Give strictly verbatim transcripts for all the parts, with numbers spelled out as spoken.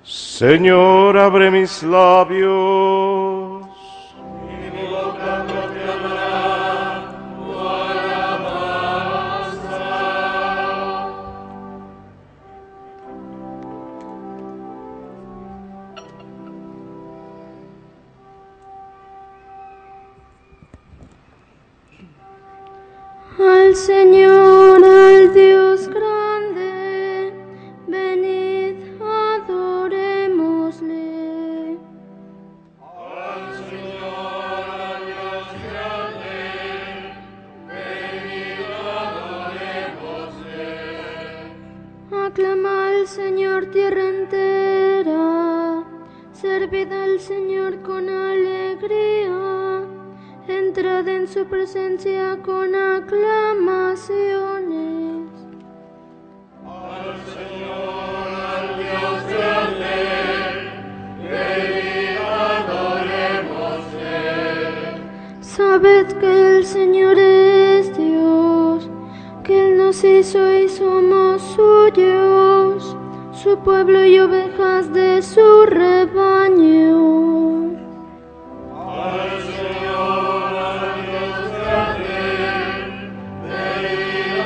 Señor, abre mis labios. Mi boca proclamará tu alabanza. Al Señor, al Dios grande, venid, adorémosle. Al Señor, al Dios grande, venid, adorémosle. Aclama al Señor tierra entera, servid al Señor con alegría, entrad en su presencia con aclamaciones. Al Señor, al Dios grande, venid, adorémosle. Sabed que el Señor es Dios, que Él nos hizo y somos suyos, su pueblo y ovejas de su rebaño. Al Señor, al Dios grande, venid,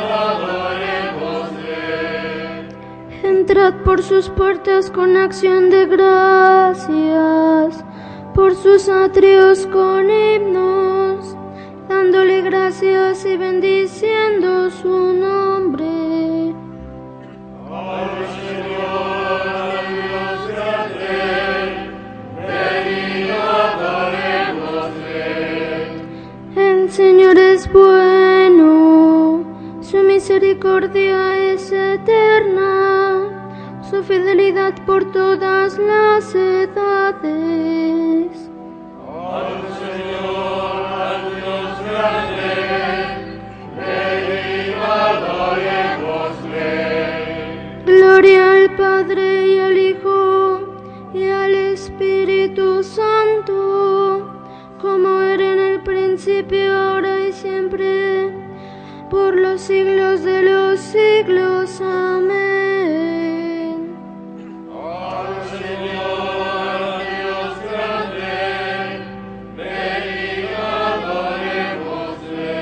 adorémosle. Entrad por sus puertas con acción de gracias, por sus atrios con himnos, dándole gracias y bendiciendo su nombre. Al Señor, al Dios grande, venid, adorémosle. El Señor es bueno, su misericordia es eterna, su fidelidad por todas las edades. Al Señor, al Dios grande, venid, adorémosle. Gloria al Padre y al Hijo y al Espíritu Santo, como era en el principio, ahora y siempre, por los siglos de los siglos. Amén. Al Señor, al Dios grande, venid, adorémosle.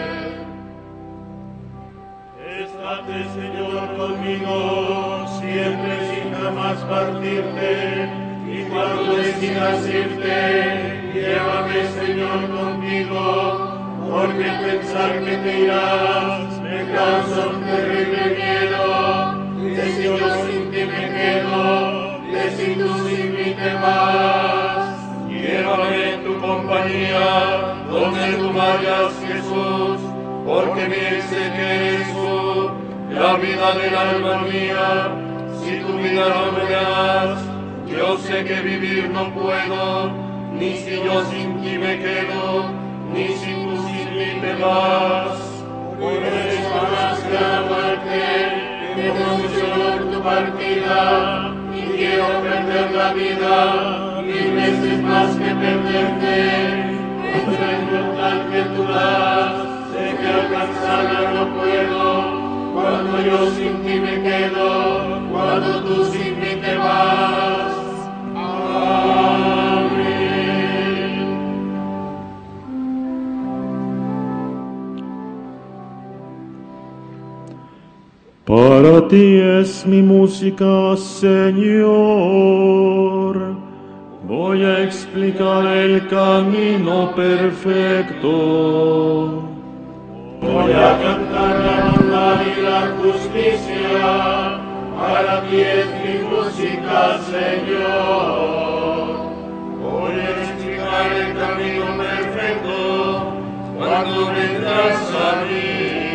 Estate, Señor, conmigo, siempre sin jamás partirte, y cuando decidas irte, llévame, Señor, contigo, porque el pensar que te irás me causa un terrible miedo, de si yo sin ti me quedo, de si tú sin mí te vas. Llévame en tu compañía, donde tú vayas, Jesús, porque bien sé que eres tú, la vida del alma mía. Si tu vida no me das, yo sé que vivir no puedo, ni si yo sin ti me quedo, ni si tú sin mí te vas. Pues eres más que la muerte, temo mucho por tu partida, y quiero perder la vida, mil veces más que perderte. Contra el mortal que tú das, sé que alcanzarla no puedo, cuando yo sin ti me quedo, cuando tú sin mí te vas. Amén. Para ti es mi música, Señor. Voy a explicar el camino perfecto. Voy a cantar la bondad y la justicia, para ti es mi música, Señor. Voy a explicar el camino perfecto, cuando vendrás a mí.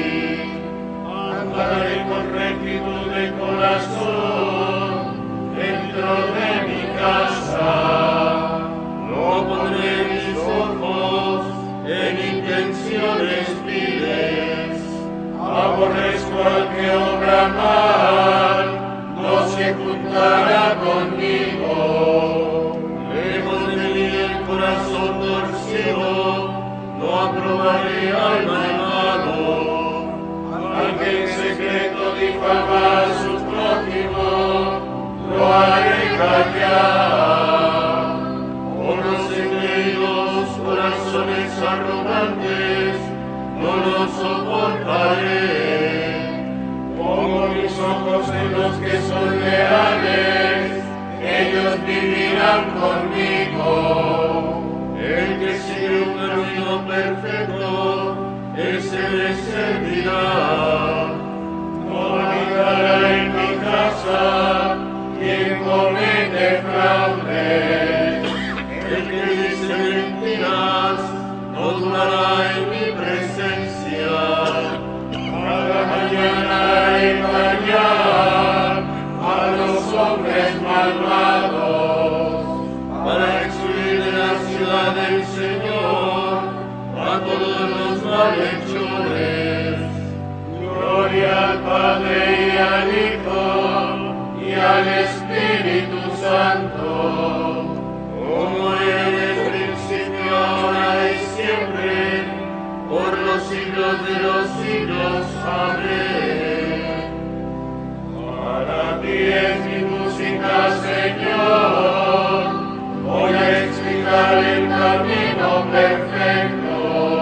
Andaré con rectitud de corazón, dentro de mi casa. No pondré mis ojos en intenciones viles. Aborrezco al que obra mal, no se juntará conmigo. Lejos de mí el corazón torcido, no aprobaré al malvado. Al que en secreto difama a su prójimo, lo haré callar. Por los engreídos corazones arrogantes, no los soportaré. Pongo mis ojos en los que son leales, ellos vivirán conmigo. El que sigue un camino perfecto, ese le servirá. No habitará en mi casa quien comete fraude. El que dice mentiras no durará en mi presencia. Cada mañana engañar a los hombres malvados para excluir de la ciudad del Señor a todos los malhechores. Gloria al Padre y al Hijo y al Espíritu Santo, como era en el principio, ahora y siempre, por los siglos de los siglos. Amén. Para ti es mi música, Señor, voy a explicar el camino perfecto.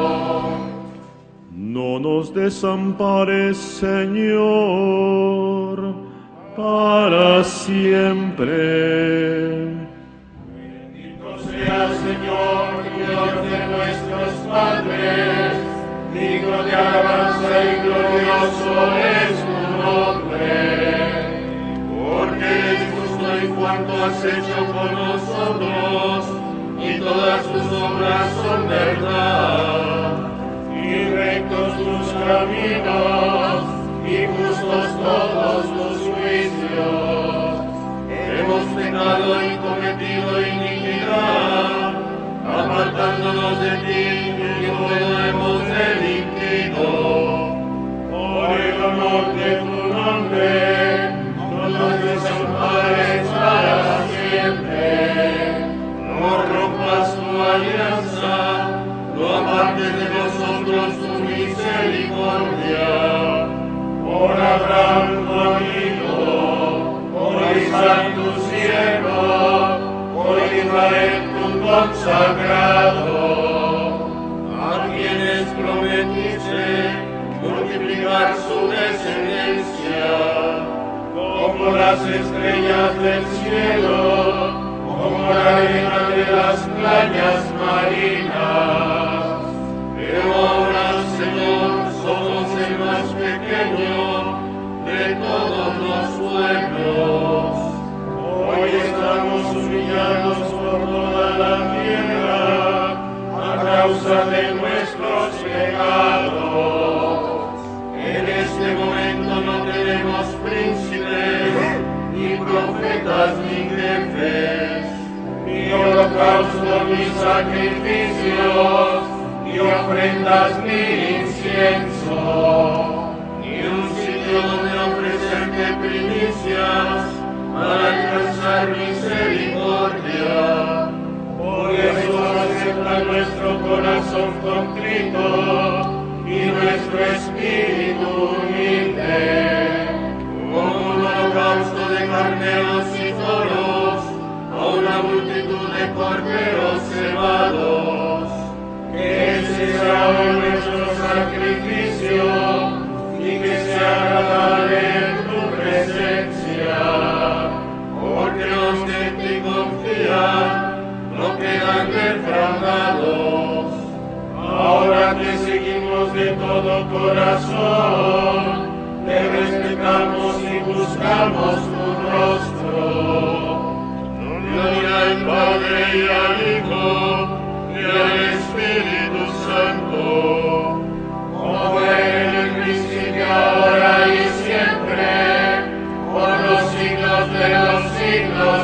No nos desampares, Señor, para siempre. Bendito sea, Señor, Dios de nuestros padres, digno de alabanza y glorioso es tu nombre. Porque eres justo en cuanto has hecho con nosotros, y todas tus obras son verdad. Y rectos tus caminos, y justos todos tus juicios. Hemos pecado y cometido iniquidad, apartándonos de ti, y todo hemos delinquido. Por el honor de tu nombre, no nos desampares para siempre. No rompas tu alianza, no apartes de nosotros tu misericordia. Por Abraham tu amigo, por Isaac tu siervo, por Israel tu consagrado, a quienes prometiste multiplicar su descendencia, como las estrellas del cielo, como la arena de las playas marinas. Pero ahora, Señor, somos el más pequeño de todos los pueblos. Hoy estamos humillados por toda la tierra a causa de nuestros pecados. En este momento no tenemos príncipes, ni profetas, ni jefes, ni holocausto, ni sacrificios, ni ofrendas, ni incienso, ni un sitio donde ofrecerte primicias para alcanzar misericordia. Por eso acepta nuestro corazón contrito y nuestro espíritu humilde, como un holocausto de carneros y toros, a una multitud de corderos cebados. Que ese sea hoy nuestro sacrificio y que sea agradable en tu presencia, porque los que en ti confían no quedan defraudados. Ahora te seguimos de todo corazón, te respetamos y buscamos tu rostro. Gloria al Padre y al Hijo y al Espíritu Santo, como era en el principio, ahora y siempre, por los siglos de los siglos.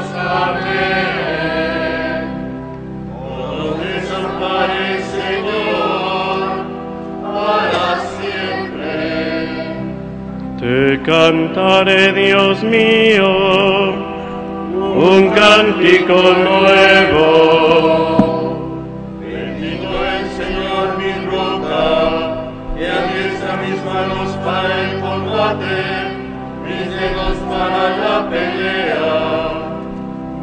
Amén. No nos desampares, Señor, para siempre. Te cantaré, Dios mío, un cántico nuevo. Bendito el Señor, mi roca, que adiestra mis manos para el combate, mis dedos para la pelea.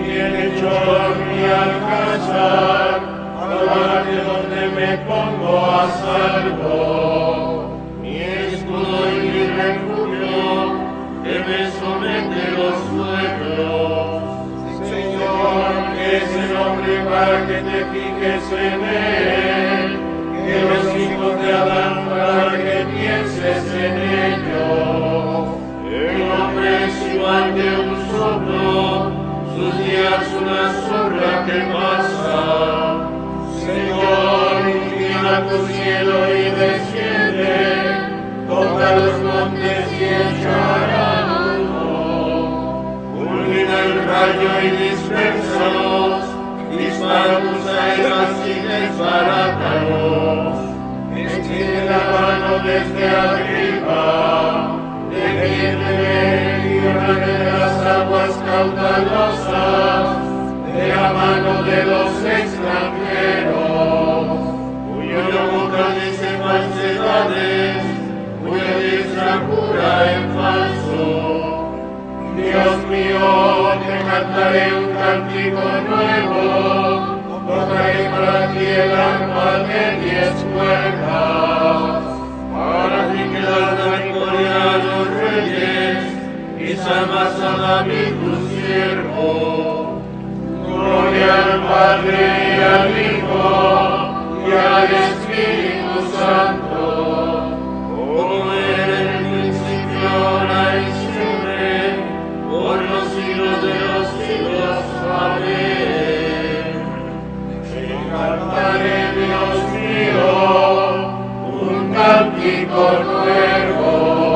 tiene yo mi alcázar, ahora de donde me pongo a salvo, mi escudo y mi refugio, que me somete los pueblos. Señor, que es el hombre para que te fijes en él, que los hijos de Adán para que pienses en ellos. El hombre es igual que un soplo, sus días una sombra que pasa. Señor, inclina tu cielo y desciende, toca los montes y echará humo. Fulmina el rayo y dispersalos, dispara tus saetas y desbarátalos. Extiende la mano desde arriba, defiéndeme, líbrame de las aguas caudalosas, de la mano de los extranjeros, cuya boca dice falsedades, cuya diestra jura en falso. Dios mío, te cantaré un cántico nuevo, tocaré para ti el arpa de diez cuerdas, para ti que das la victoria a los reyes y salvas a David tu siervo. Gloria al Padre y al Hijo y al Espíritu Santo, como era en el principio, ahora y siempre, por los siglos de los siglos. Amén. Te cantaré, Dios mío, un cántico nuevo.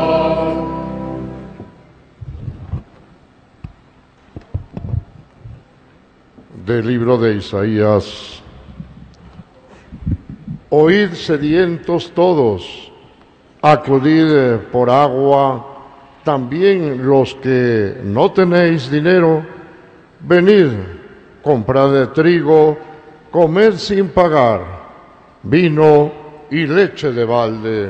Del libro de Isaías. Oíd sedientos todos, acudid por agua, también los que no tenéis dinero, venid, comprad trigo, comed sin pagar, vino y leche de balde.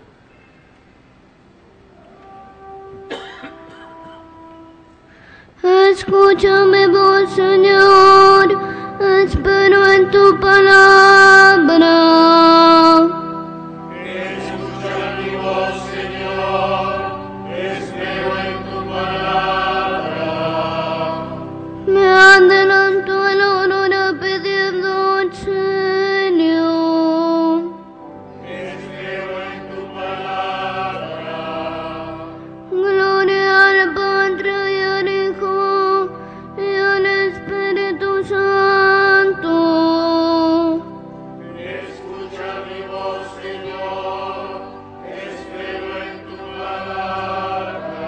Escúchame, voz, Señor, espero en tu palabra. Escucha mi voz, Señor, espero en tu palabra. Me adelanto el honor a pedirlo al Señor. Espero en tu palabra. Gloria al Padre y al Hijo y al Espíritu Santo. Escucha mi voz, Señor, espero en tu palabra.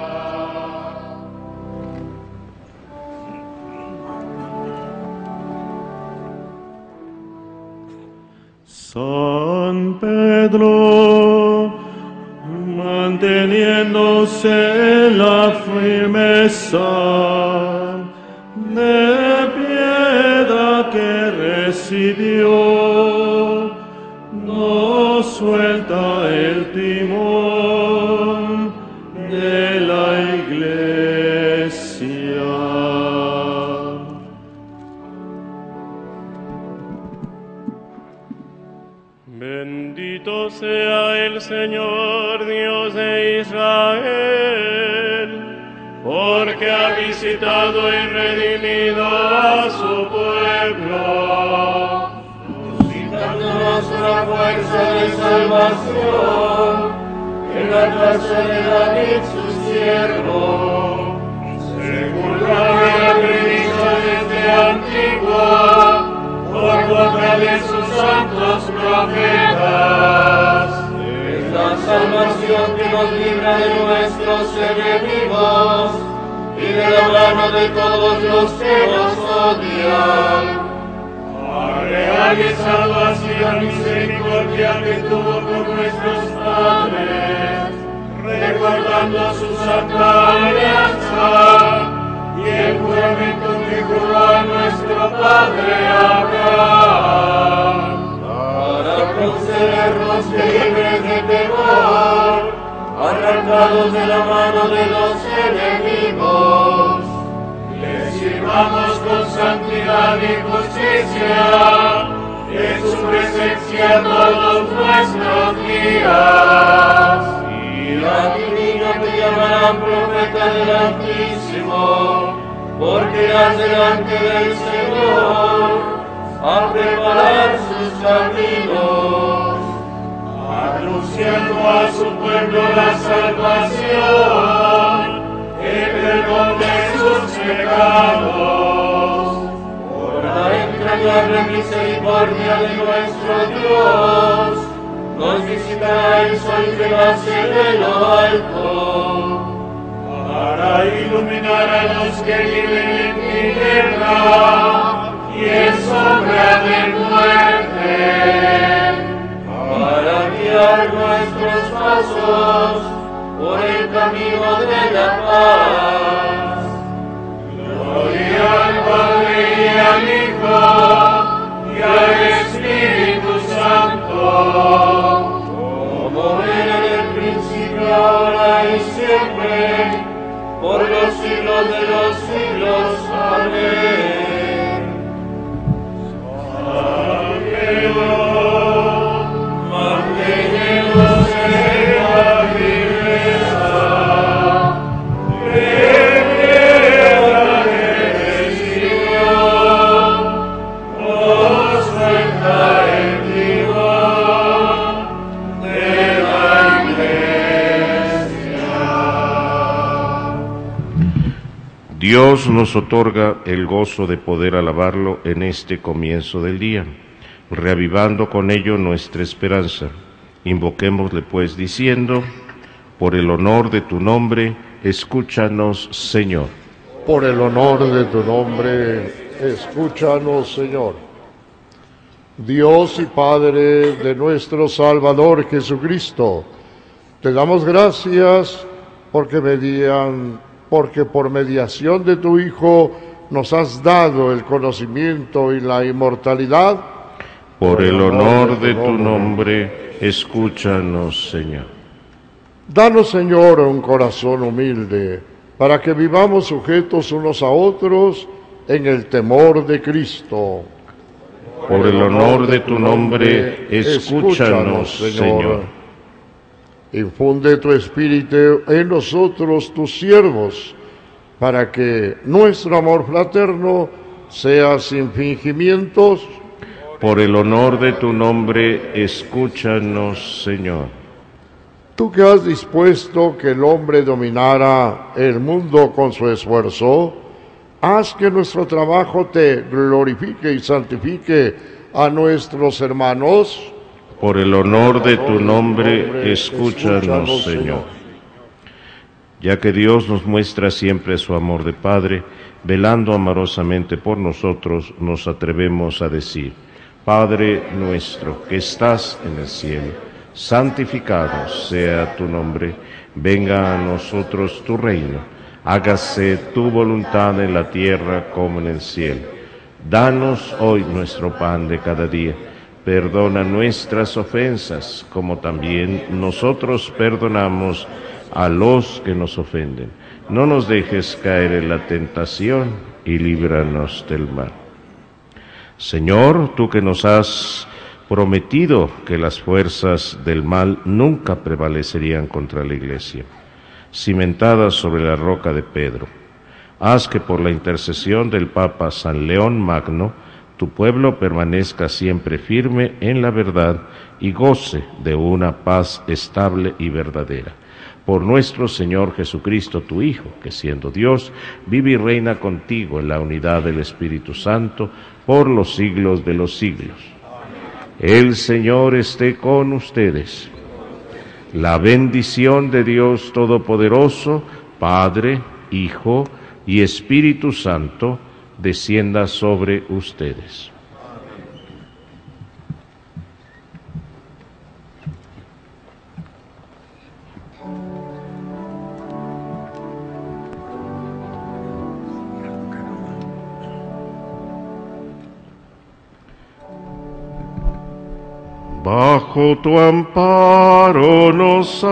San Pedro, manteniéndose en la firmeza de piedra que residió, no suelta el timón de la iglesia. Bendito sea el Señor Dios de Israel, porque ha visitado y redimido a su pueblo, Suscitándonos una fuerza de salvación en la casa de David su siervo, según lo había predicho desde antiguo, por boca de sus santos profetas. Es la salvación que nos libra de nuestros enemigos y de la mano de todos los que nos odian. A real y salvación misericordia que tuvo con nuestros padres, recordando su santa alianza y el juramento que juró a nuestro padre Abraham, para concedernos que libres de temor, arrancados de la mano de los enemigos, les sirva amamos con santidad y justicia, en su presencia todos nuestros días. Y a ti, niño, te llamarán profeta del Altísimo, porque irás delante del Señor a preparar sus caminos, anunciando a su pueblo la salvación, el perdón de sus pecados, por la entrañable misericordia de nuestro Dios, nos visitará el sol que nace de lo alto, para iluminar a los que viven en tiniebla y en sombra de muerte, para guiar nuestros pasos por el camino de la paz. Gloria al Padre y al Hijo y al Espíritu Santo, como era en el principio, ahora y siempre, por los siglos de los siglos. Amén. Sangueo, manténenos en la firmeza, que quiera que Señor nos suelta el timón de la Iglesia. Dios nos otorga el gozo de poder alabarlo en este comienzo del día, reavivando con ello nuestra esperanza. Invoquémosle pues diciendo: por el honor de tu nombre, escúchanos, Señor. Por el honor de tu nombre, escúchanos, Señor. Dios y Padre de nuestro Salvador Jesucristo, te damos gracias porque, median, porque por mediación de tu Hijo nos has dado el conocimiento y la inmortalidad. Por el honor de tu nombre, escúchanos, Señor. Danos, Señor, un corazón humilde, para que vivamos sujetos unos a otros en el temor de Cristo. Por el honor de tu nombre, escúchanos, Señor. Infunde tu Espíritu en nosotros, tus siervos, para que nuestro amor fraterno sea sin fingimientos. Por el honor de tu nombre, escúchanos, Señor. Tú que has dispuesto que el hombre dominara el mundo con su esfuerzo, haz que nuestro trabajo te glorifique y santifique a nuestros hermanos. Por el honor de tu nombre, escúchanos, Señor. Ya que Dios nos muestra siempre su amor de Padre, velando amorosamente por nosotros, nos atrevemos a decir: Padre nuestro que estás en el cielo, santificado sea tu nombre, venga a nosotros tu reino, hágase tu voluntad en la tierra como en el cielo. Danos hoy nuestro pan de cada día, perdona nuestras ofensas, como también nosotros perdonamos a los que nos ofenden. No nos dejes caer en la tentación y líbranos del mal. Señor, tú que nos has prometido que las fuerzas del mal nunca prevalecerían contra la Iglesia, cimentada sobre la roca de Pedro, haz que por la intercesión del Papa San León Magno, tu pueblo permanezca siempre firme en la verdad y goce de una paz estable y verdadera. Por nuestro Señor Jesucristo, tu Hijo, que siendo Dios, vive y reina contigo en la unidad del Espíritu Santo, por los siglos de los siglos. El Señor esté con ustedes. La bendición de Dios Todopoderoso, Padre, Hijo y Espíritu Santo, descienda sobre ustedes. Bajo tu amparo nos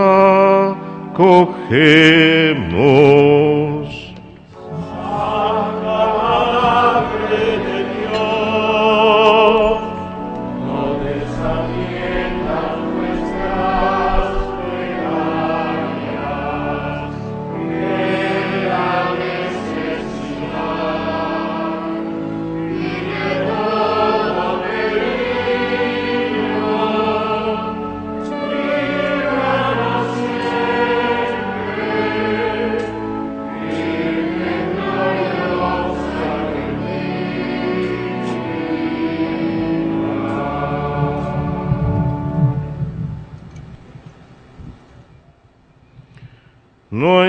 acogemos. Santa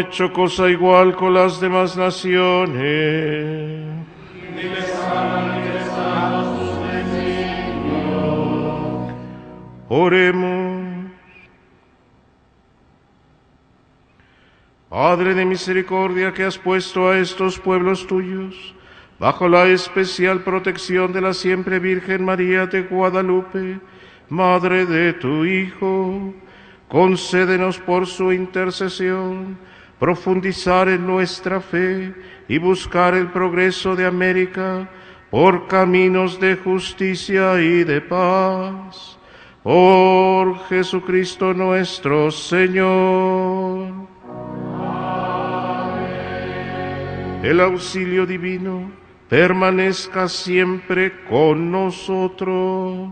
hecho cosa igual con las demás naciones. Oremos. Padre de misericordia, que has puesto a estos pueblos tuyos bajo la especial protección de la siempre Virgen María de Guadalupe, Madre de tu Hijo, concédenos por su intercesión profundizar en nuestra fe y buscar el progreso de América por caminos de justicia y de paz. Por Jesucristo nuestro Señor. El auxilio divino permanezca siempre con nosotros.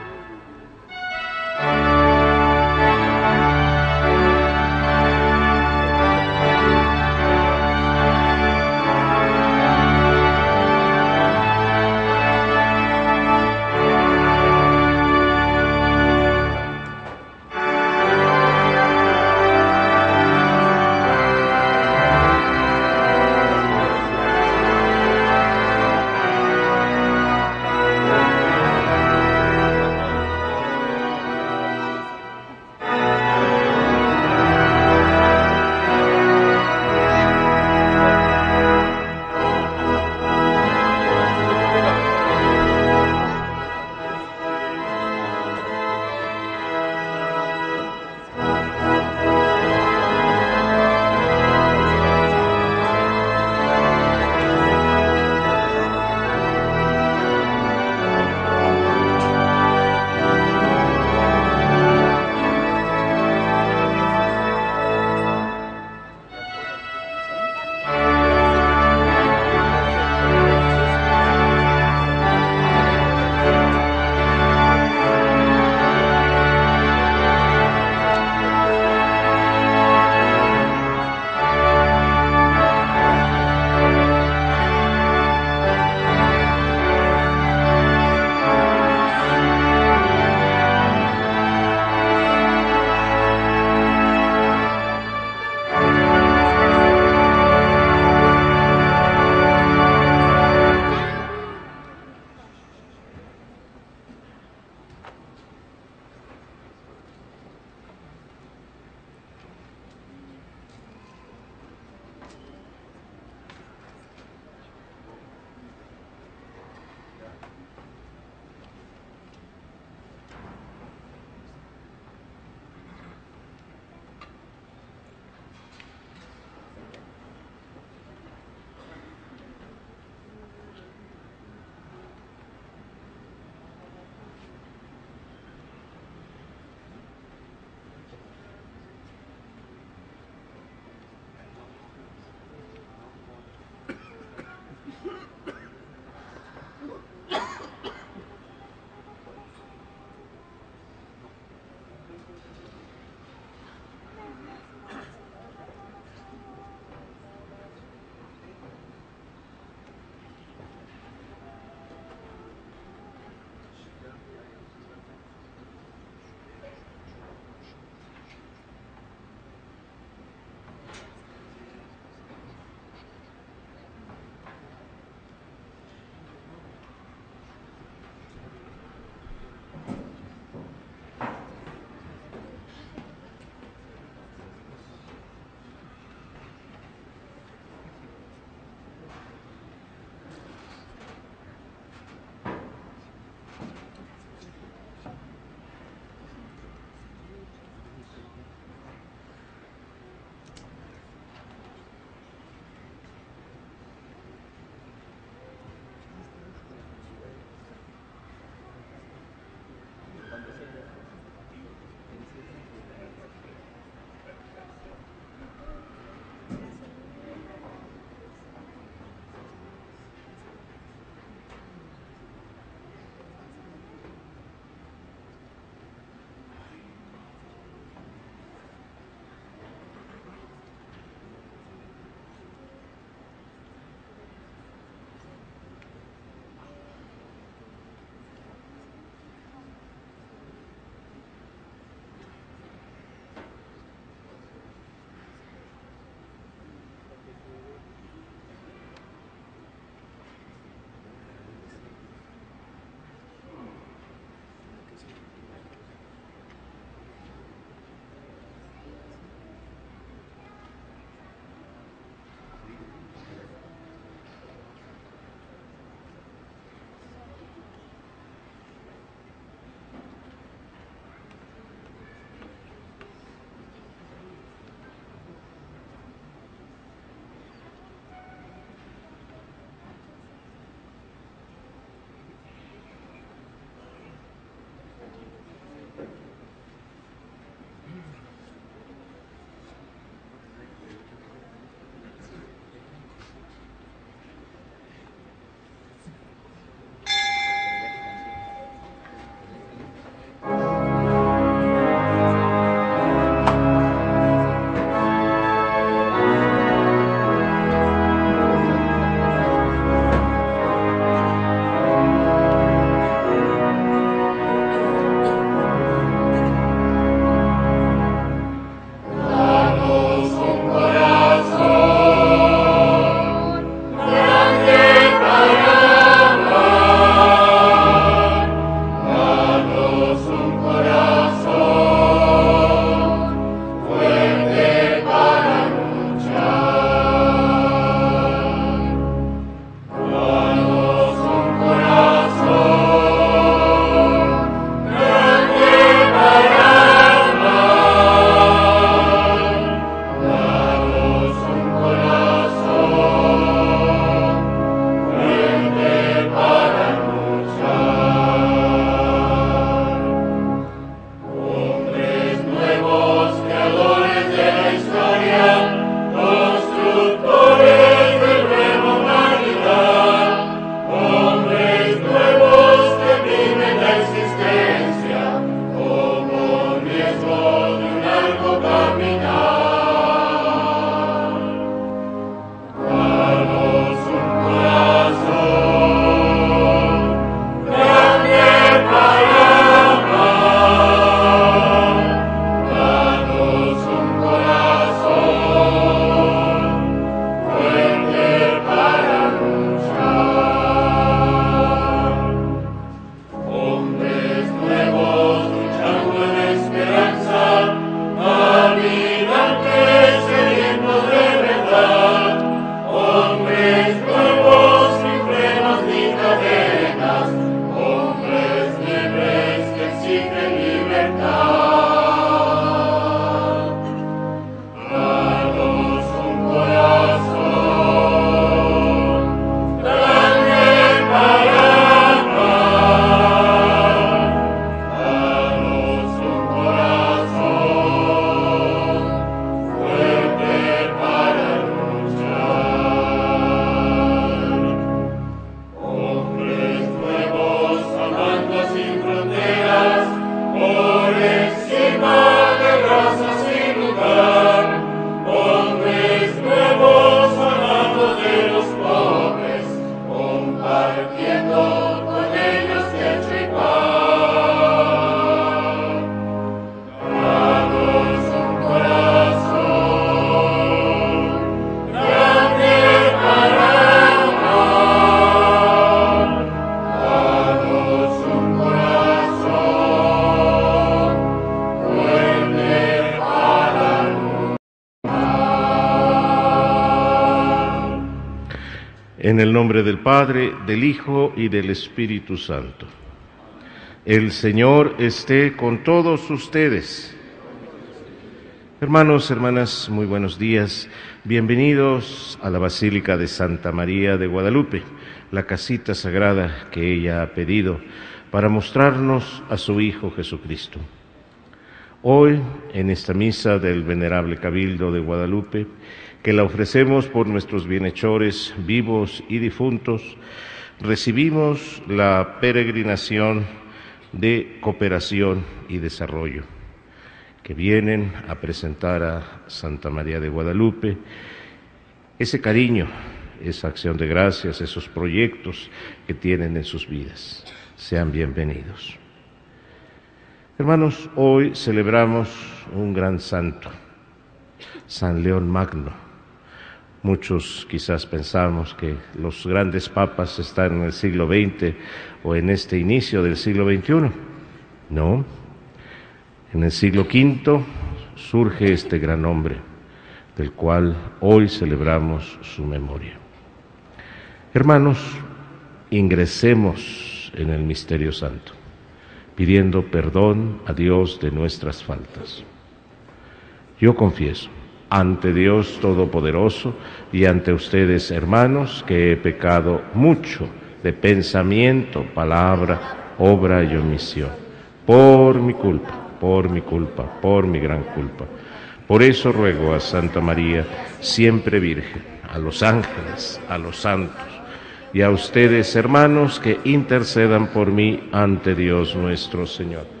En el nombre del Padre, del Hijo y del Espíritu Santo. El Señor esté con todos ustedes. Hermanos, hermanas, muy buenos días. Bienvenidos a la Basílica de Santa María de Guadalupe, la casita sagrada que ella ha pedido para mostrarnos a su Hijo Jesucristo. Hoy, en esta misa del Venerable Cabildo de Guadalupe, que la ofrecemos por nuestros bienhechores vivos y difuntos, recibimos la peregrinación de cooperación y desarrollo, que vienen a presentar a Santa María de Guadalupe ese cariño, esa acción de gracias, esos proyectos que tienen en sus vidas. Sean bienvenidos. Hermanos, hoy celebramos un gran santo, San León Magno. Muchos quizás pensamos que los grandes papas están en el siglo veinte o en este inicio del siglo veintiuno. No, en el siglo quinto surge este gran hombre, del cual hoy celebramos su memoria. Hermanos, ingresemos en el misterio santo, pidiendo perdón a Dios de nuestras faltas. Yo confieso ante Dios Todopoderoso y ante ustedes, hermanos, que he pecado mucho de pensamiento, palabra, obra y omisión, por mi culpa, por mi culpa, por mi gran culpa. Por eso ruego a Santa María, siempre Virgen, a los ángeles, a los santos, y a ustedes, hermanos, que intercedan por mí ante Dios nuestro Señor.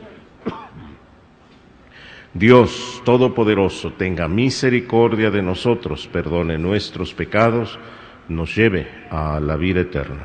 Dios Todopoderoso tenga misericordia de nosotros, perdone nuestros pecados, nos lleve a la vida eterna.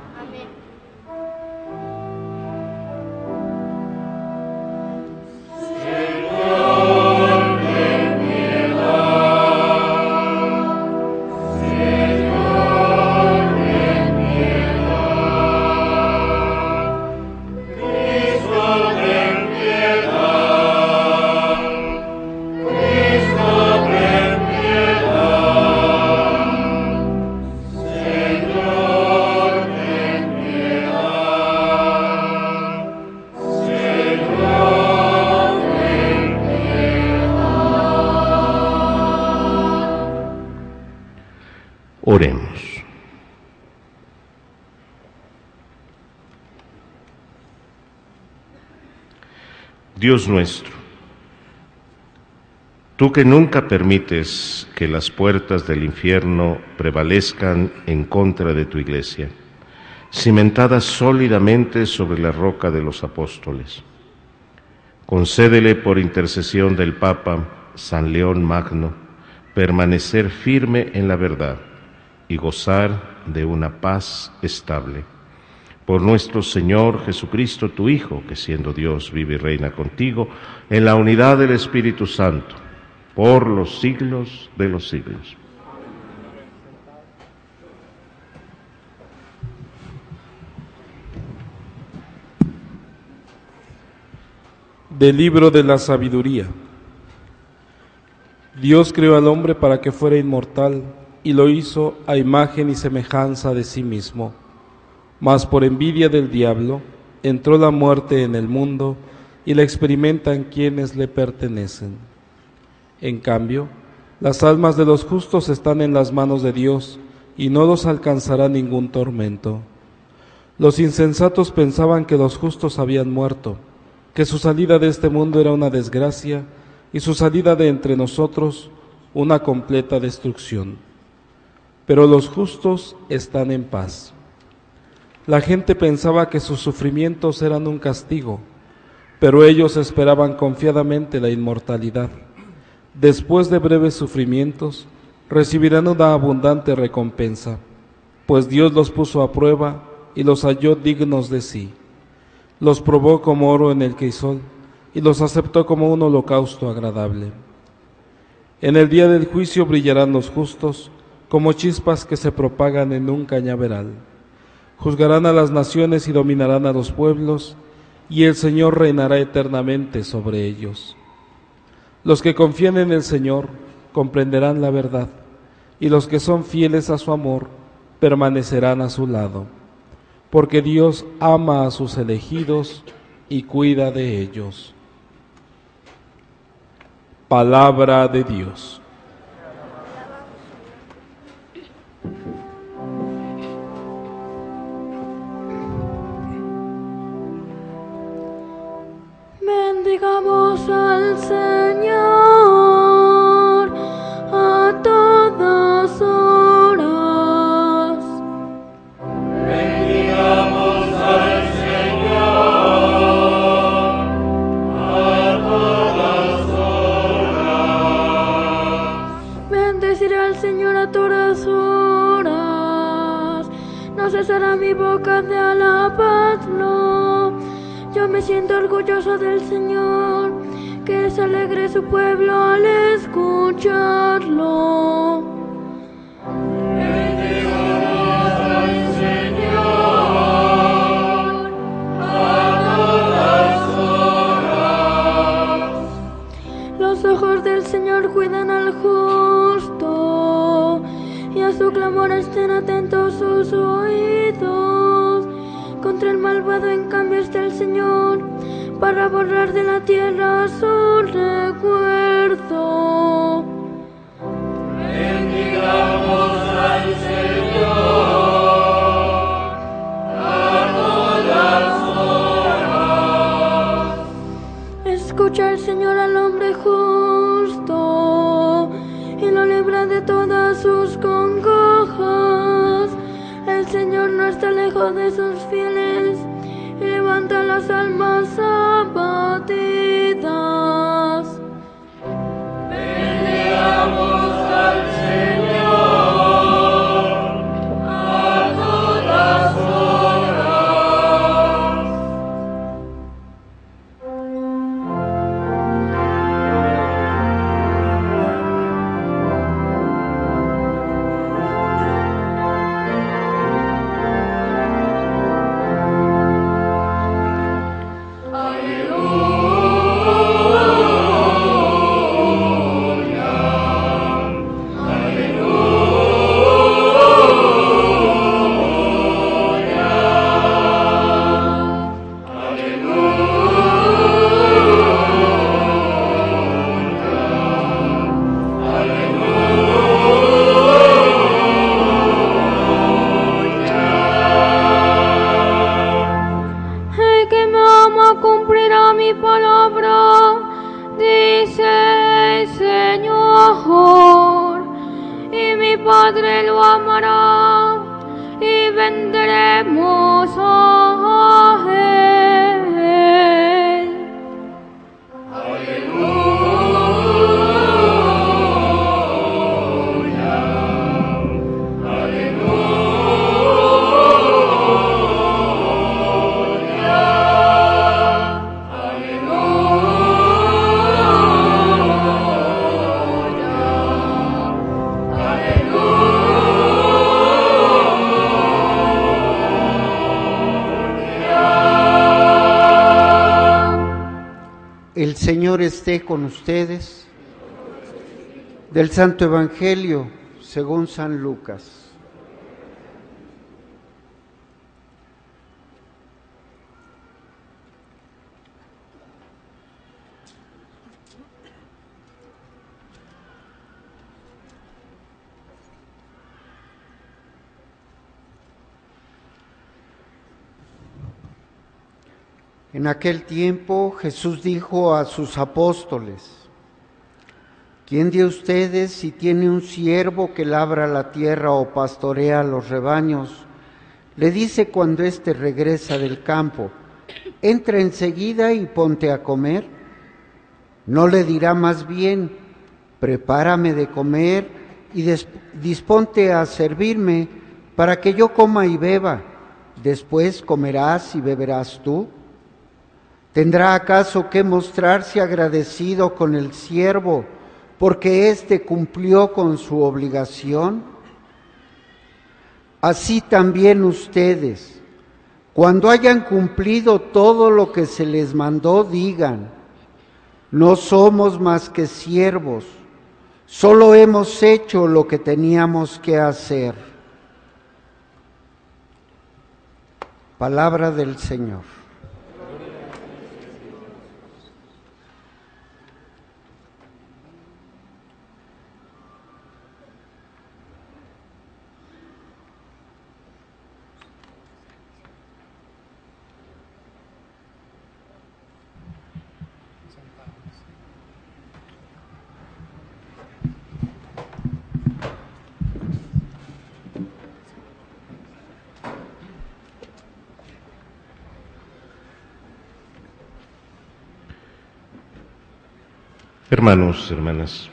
Oremos. Dios nuestro, tú que nunca permites que las puertas del infierno prevalezcan en contra de tu Iglesia, cimentada sólidamente sobre la roca de los apóstoles, concédele por intercesión del Papa San León Magno permanecer firme en la verdad y gozar de una paz estable. Por nuestro Señor Jesucristo, tu Hijo, que siendo Dios vive y reina contigo, en la unidad del Espíritu Santo, por los siglos de los siglos. Del libro de la sabiduría. Dios creó al hombre para que fuera inmortal, y lo hizo a imagen y semejanza de sí mismo. Mas por envidia del diablo entró la muerte en el mundo y la experimentan quienes le pertenecen. En cambio, las almas de los justos están en las manos de Dios y no los alcanzará ningún tormento. Los insensatos pensaban que los justos habían muerto, que su salida de este mundo era una desgracia y su salida de entre nosotros una completa destrucción. Pero los justos están en paz. La gente pensaba que sus sufrimientos eran un castigo, pero ellos esperaban confiadamente la inmortalidad. Después de breves sufrimientos, recibirán una abundante recompensa, pues Dios los puso a prueba y los halló dignos de sí. Los probó como oro en el crisol y los aceptó como un holocausto agradable. En el día del juicio brillarán los justos, como chispas que se propagan en un cañaveral. Juzgarán a las naciones y dominarán a los pueblos, y el Señor reinará eternamente sobre ellos. Los que confían en el Señor comprenderán la verdad, y los que son fieles a su amor permanecerán a su lado, porque Dios ama a sus elegidos y cuida de ellos. Palabra de Dios. Bendigamos al Señor a todas horas. Bendigamos al Señor a todas horas. Bendeciré al Señor a todas horas. No cesará mi boca de alabarlo. Yo me siento orgulloso del Señor, que se alegre su pueblo al escucharlo. Bendigamos al Señor a todas horas. Los ojos del Señor cuidan al justo, y a su clamor estén atentos sus oídos. Contra el malvado en cambio está el Señor, para borrar de la tierra su recuerdo. Bendigamos al Señor a todas horas. Escucha el Señor al hombre justo, y lo libra de todas sus congojas. El Señor no está lejos de sus fieles, y levanta las almas abatidas. Bendigamos al Señor a todas horas. Padre lo amará y vendremos a él. El Señor esté con ustedes. Del Santo Evangelio según San Lucas. En aquel tiempo Jesús dijo a sus apóstoles: ¿Quién de ustedes, si tiene un siervo que labra la tierra o pastorea los rebaños, le dice cuando éste regresa del campo: entra enseguida y ponte a comer? ¿No le dirá más bien: prepárame de comer y disponte a servirme para que yo coma y beba? Después comerás y beberás tú. ¿Tendrá acaso que mostrarse agradecido con el siervo porque éste cumplió con su obligación? Así también ustedes, cuando hayan cumplido todo lo que se les mandó, digan: no somos más que siervos, solo hemos hecho lo que teníamos que hacer. Palabra del Señor. Hermanos, hermanas,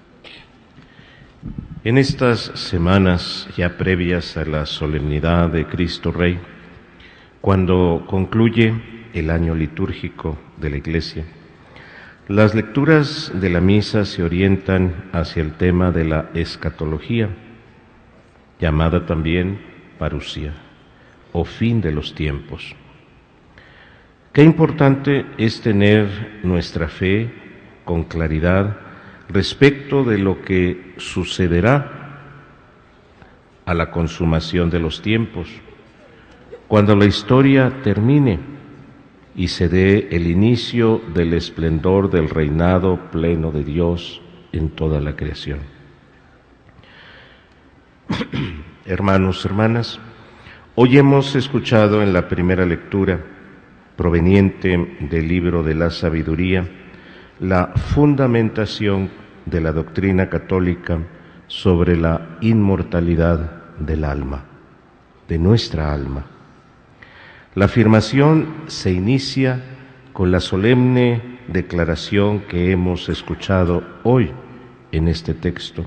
en estas semanas ya previas a la solemnidad de Cristo Rey, cuando concluye el año litúrgico de la Iglesia, las lecturas de la misa se orientan hacia el tema de la escatología, llamada también parusía, o fin de los tiempos. Qué importante es tener nuestra fe con claridad respecto de lo que sucederá a la consumación de los tiempos, cuando la historia termine y se dé el inicio del esplendor del reinado pleno de Dios en toda la creación. Hermanos, hermanas, hoy hemos escuchado en la primera lectura, proveniente del libro de la sabiduría, la fundamentación de la doctrina católica sobre la inmortalidad del alma, de nuestra alma. La afirmación se inicia con la solemne declaración que hemos escuchado hoy en este texto.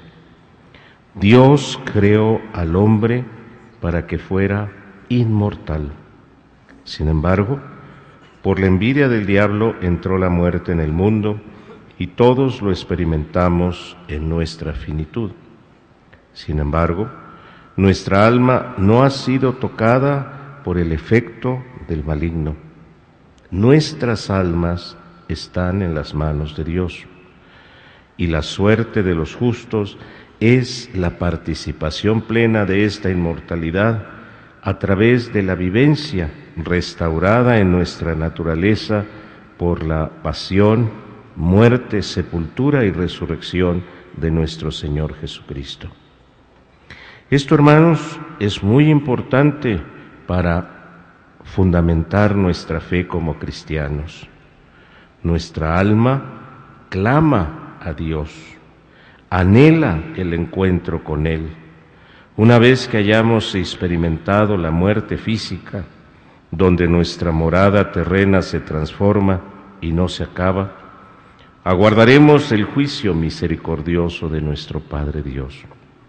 Dios creó al hombre para que fuera inmortal. Sin embargo, por la envidia del diablo entró la muerte en el mundo y todos lo experimentamos en nuestra finitud. Sin embargo, nuestra alma no ha sido tocada por el efecto del maligno. Nuestras almas están en las manos de Dios y la suerte de los justos es la participación plena de esta inmortalidad a través de la vivencia restaurada en nuestra naturaleza por la pasión, muerte, sepultura y resurrección de nuestro Señor Jesucristo. Esto, hermanos, es muy importante para fundamentar nuestra fe como cristianos. Nuestra alma clama a Dios, anhela el encuentro con Él. Una vez que hayamos experimentado la muerte física, donde nuestra morada terrena se transforma y no se acaba, aguardaremos el juicio misericordioso de nuestro Padre Dios.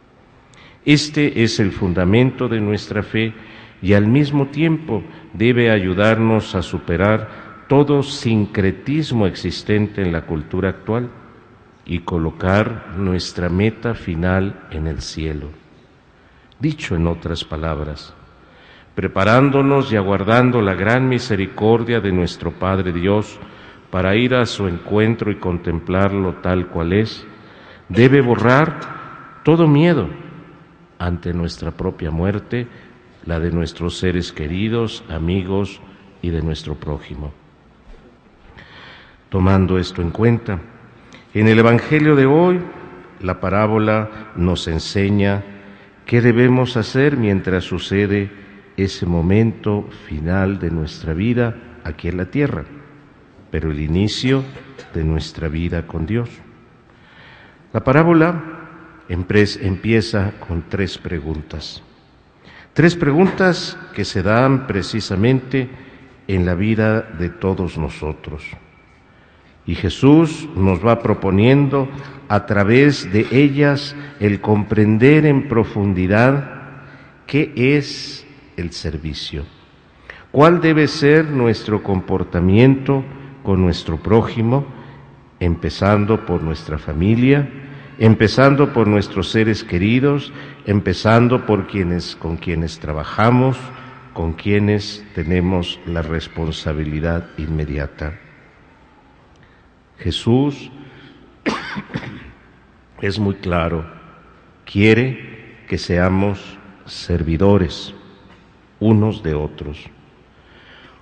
Este es el fundamento de nuestra fe y al mismo tiempo debe ayudarnos a superar todo sincretismo existente en la cultura actual y colocar nuestra meta final en el cielo. Dicho en otras palabras, preparándonos y aguardando la gran misericordia de nuestro Padre Dios para ir a su encuentro y contemplarlo tal cual es, debe borrar todo miedo ante nuestra propia muerte, la de nuestros seres queridos, amigos y de nuestro prójimo. Tomando esto en cuenta, en el Evangelio de hoy, la parábola nos enseña qué debemos hacer mientras sucede ese momento final de nuestra vida aquí en la tierra, pero el inicio de nuestra vida con Dios. La parábola empieza con tres preguntas. Tres preguntas que se dan precisamente en la vida de todos nosotros. Y Jesús nos va proponiendo a través de ellas el comprender en profundidad qué es el servicio, cuál debe ser nuestro comportamiento con nuestro prójimo, empezando por nuestra familia, empezando por nuestros seres queridos, empezando por quienes con quienes trabajamos, con quienes tenemos la responsabilidad inmediata. Jesús es muy claro, quiere que seamos servidores unos de otros.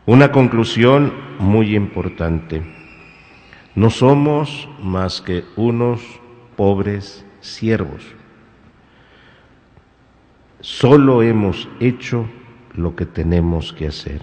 Una conclusión muy importante: no somos más que unos pobres siervos. Solo hemos hecho lo que tenemos que hacer.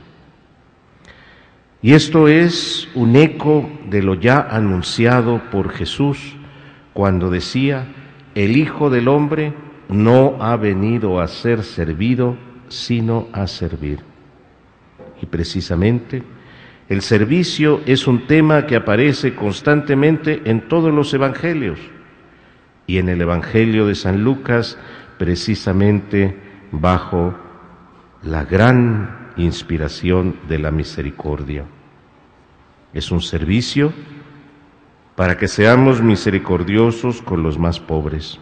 Y esto es un eco de lo ya anunciado por Jesús cuando decía: el Hijo del Hombre no ha venido a ser servido, sino a servir. Y precisamente el servicio es un tema que aparece constantemente en todos los evangelios, y en el Evangelio de San Lucas precisamente bajo la gran inspiración de la misericordia. Es un servicio para que seamos misericordiosos con los más pobres.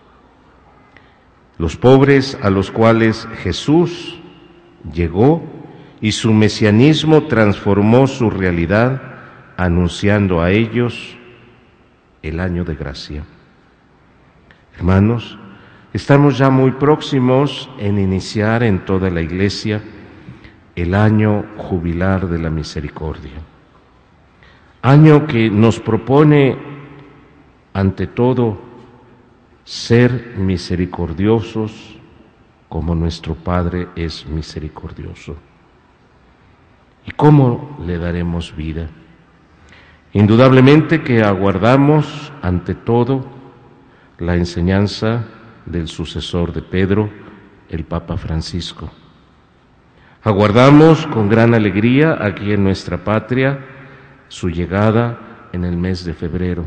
Los pobres a los cuales Jesús llegó y su mesianismo transformó su realidad, anunciando a ellos el año de gracia. Hermanos, estamos ya muy próximos en iniciar en toda la Iglesia el año jubilar de la misericordia. Año que nos propone, ante todo, ser misericordiosos como nuestro Padre es misericordioso. ¿Y cómo le daremos vida? Indudablemente que aguardamos, ante todo, la enseñanza del sucesor de Pedro, el Papa Francisco. Aguardamos con gran alegría aquí en nuestra patria su llegada en el mes de febrero.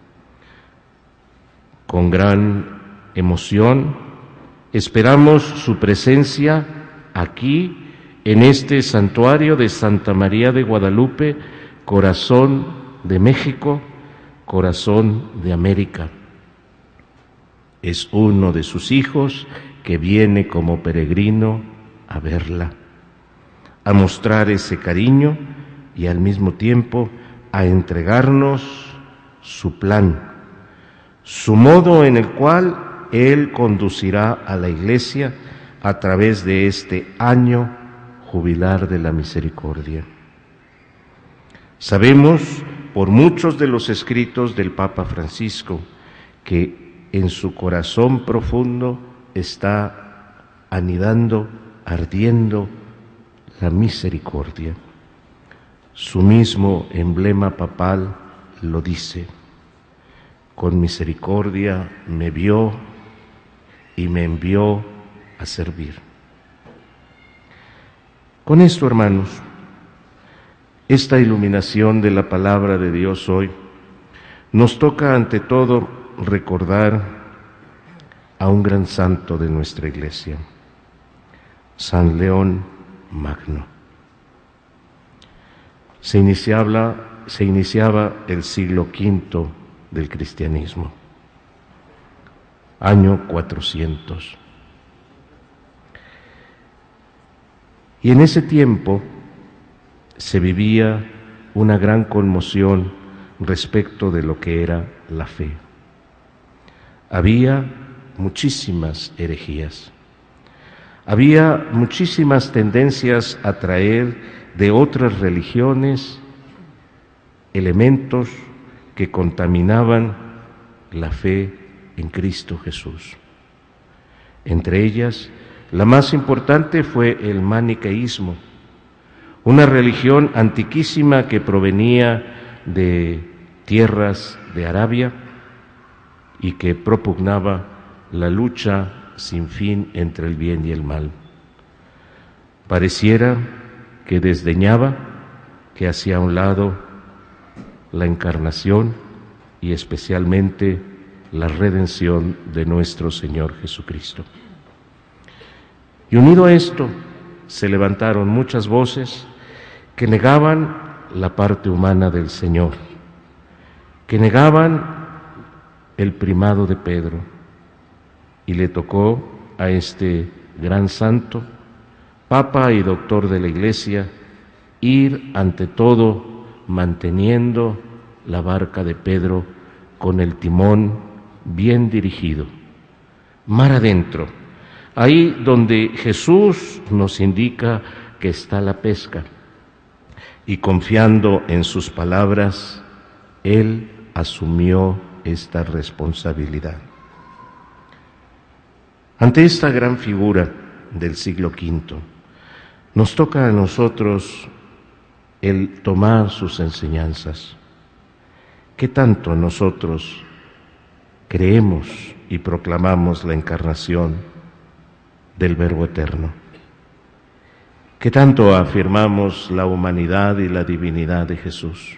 Con gran emoción esperamos su presencia aquí en este santuario de Santa María de Guadalupe, corazón de México, corazón de América. Es uno de sus hijos que viene como peregrino a verla, a mostrar ese cariño y al mismo tiempo a entregarnos su plan, su modo en el cual Él conducirá a la Iglesia a través de este año jubilar de la misericordia. Sabemos por muchos de los escritos del Papa Francisco que en su corazón profundo está anidando, ardiendo la misericordia. Su mismo emblema papal lo dice: con misericordia me vio y me envió a servir. Con esto, hermanos, esta iluminación de la palabra de Dios hoy nos toca ante todo recordar a un gran santo de nuestra Iglesia, San León Magno. Se iniciaba, se iniciaba el siglo quinto del cristianismo, año cuatrocientos. Y en ese tiempo se vivía una gran conmoción respecto de lo que era la fe. Había muchísimas herejías, había muchísimas tendencias a traer de otras religiones elementos que contaminaban la fe en Cristo Jesús. Entre ellas, la más importante fue el maniqueísmo, una religión antiquísima que provenía de tierras de Arabia y que propugnaba la lucha sin fin entre el bien y el mal. Pareciera que desdeñaba, que hacía a un lado la encarnación y especialmente la redención de nuestro Señor Jesucristo. Y unido a esto, se levantaron muchas voces que negaban la parte humana del Señor, que negaban el primado de Pedro, y le tocó a este gran santo, Papa y doctor de la Iglesia, ir ante todo manteniendo la barca de Pedro con el timón bien dirigido, mar adentro, ahí donde Jesús nos indica que está la pesca, y confiando en sus palabras, Él asumió esta responsabilidad. Ante esta gran figura del siglo quinto, nos toca a nosotros el tomar sus enseñanzas. ¿Qué tanto nosotros creemos y proclamamos la encarnación del Verbo Eterno? ¿Qué tanto afirmamos la humanidad y la divinidad de Jesús?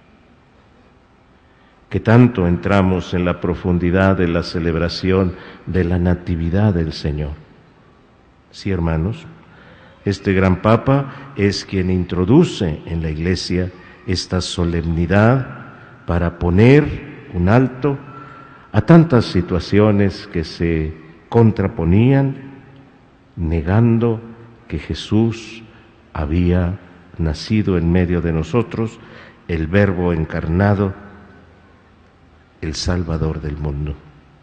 ¿Qué tanto entramos en la profundidad de la celebración de la Natividad del Señor? Sí, hermanos, este gran Papa es quien introduce en la Iglesia esta solemnidad para poner un alto a tantas situaciones que se contraponían, negando que Jesús había nacido en medio de nosotros, el Verbo encarnado, el Salvador del mundo.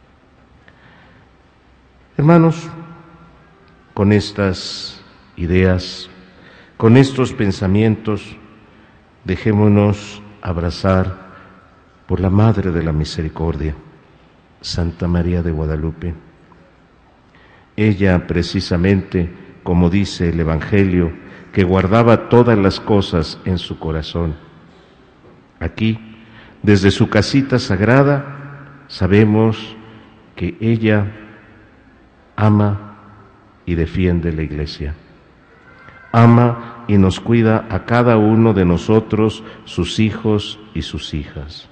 Hermanos, con estas ideas, con estos pensamientos, dejémonos abrazar por la Madre de la Misericordia, Santa María de Guadalupe. Ella, precisamente, como dice el Evangelio, que guardaba todas las cosas en su corazón. Aquí, desde su casita sagrada, sabemos que ella ama y defiende la Iglesia. Ama y nos cuida a cada uno de nosotros, sus hijos y sus hijas.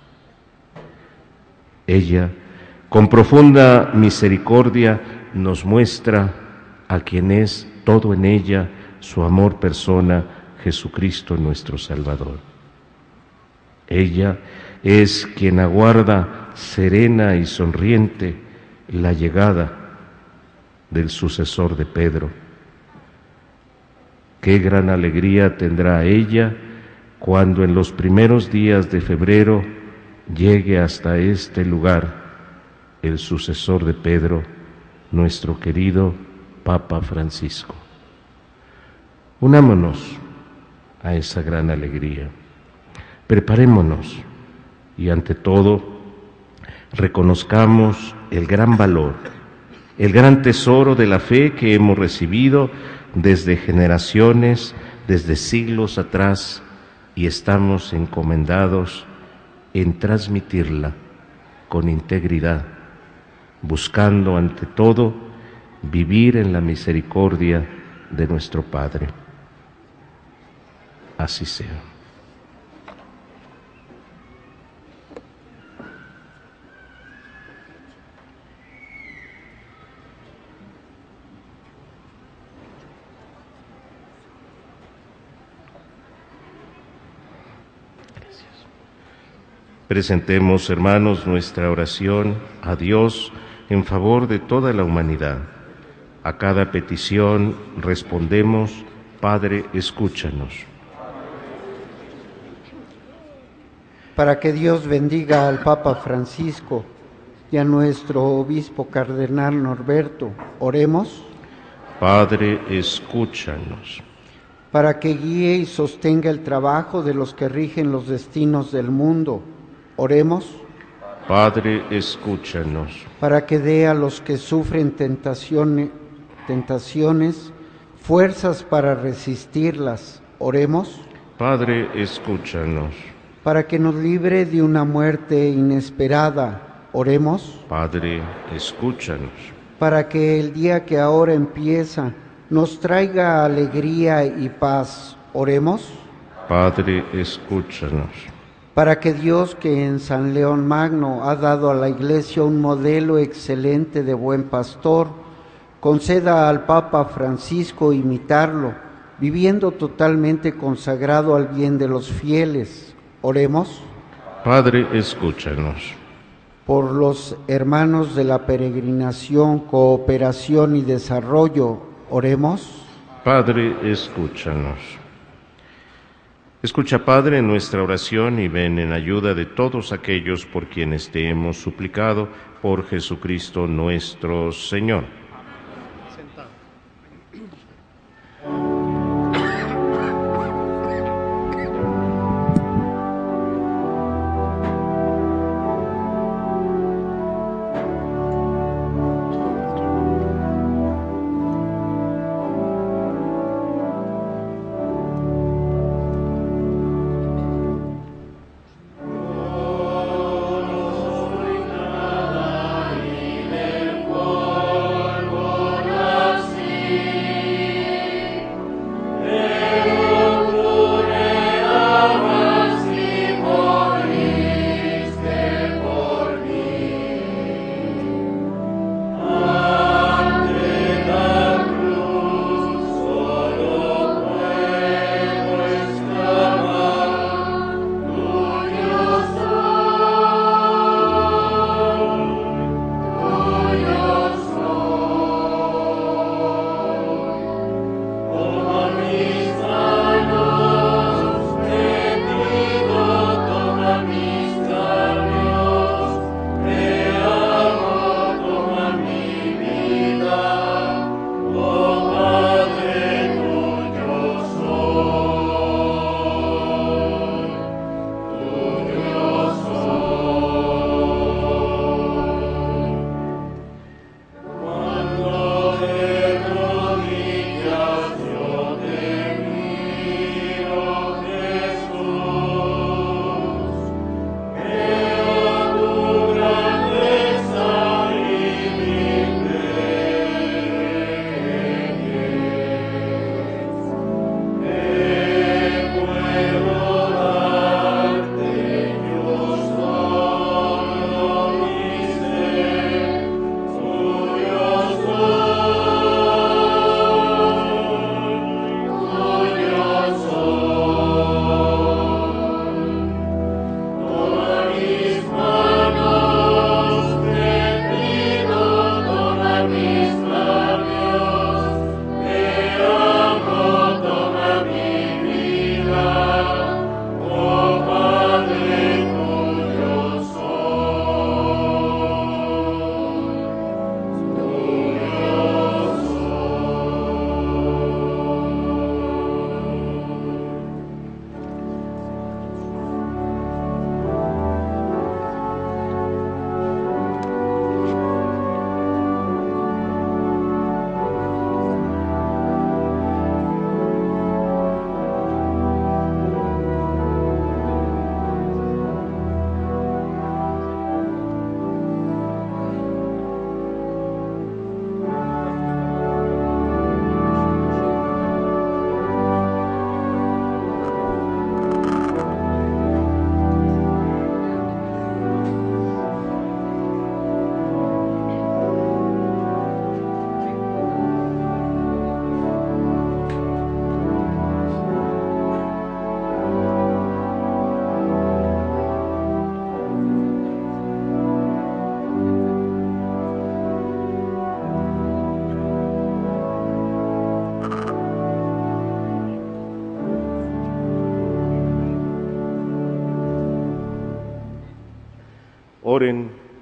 Ella, con profunda misericordia, nos muestra a quien es todo en ella, su amor persona, Jesucristo nuestro Salvador. Ella es quien aguarda serena y sonriente la llegada del sucesor de Pedro. Qué gran alegría tendrá ella cuando en los primeros días de febrero llegue hasta este lugar el sucesor de Pedro, nuestro querido Papa Francisco. Unámonos a esa gran alegría. Preparémonos y ante todo reconozcamos el gran valor, el gran tesoro de la fe que hemos recibido desde generaciones, desde siglos atrás, y estamos encomendados en transmitirla con integridad, buscando ante todo vivir en la misericordia de nuestro Padre. Así sea. Presentemos, hermanos, nuestra oración a Dios en favor de toda la humanidad. A cada petición respondemos: Padre, escúchanos. Para que Dios bendiga al Papa Francisco y a nuestro obispo cardenal Norberto, oremos. Padre, escúchanos. Para que guíe y sostenga el trabajo de los que rigen los destinos del mundo, oremos. Padre, escúchanos. Para que dé a los que sufren tentaciones, tentaciones fuerzas para resistirlas, oremos. Padre, escúchanos. Para que nos libre de una muerte inesperada, oremos. Padre, escúchanos. Para que el día que ahora empieza nos traiga alegría y paz, oremos. Padre, escúchanos. Para que Dios, que en San León Magno ha dado a la Iglesia un modelo excelente de buen pastor, conceda al Papa Francisco imitarlo, viviendo totalmente consagrado al bien de los fieles. Oremos. Padre, escúchanos. Por los hermanos de la peregrinación, cooperación y desarrollo, oremos. Padre, escúchanos. Escucha, Padre, nuestra oración y ven en ayuda de todos aquellos por quienes te hemos suplicado, por Jesucristo nuestro Señor.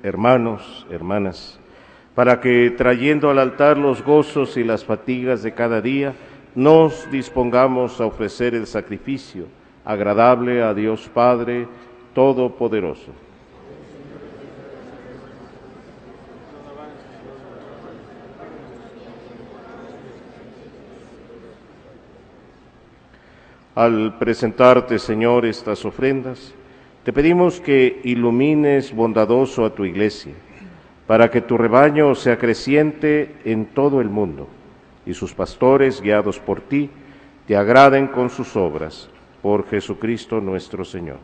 hermanos, hermanas, para que, trayendo al altar los gozos y las fatigas de cada día, nos dispongamos a ofrecer el sacrificio agradable a Dios Padre Todopoderoso. Al presentarte, Señor, estas ofrendas, te pedimos que ilumines bondadoso a tu Iglesia, para que tu rebaño se acreciente en todo el mundo, y sus pastores, guiados por ti, te agraden con sus obras, por Jesucristo nuestro Señor.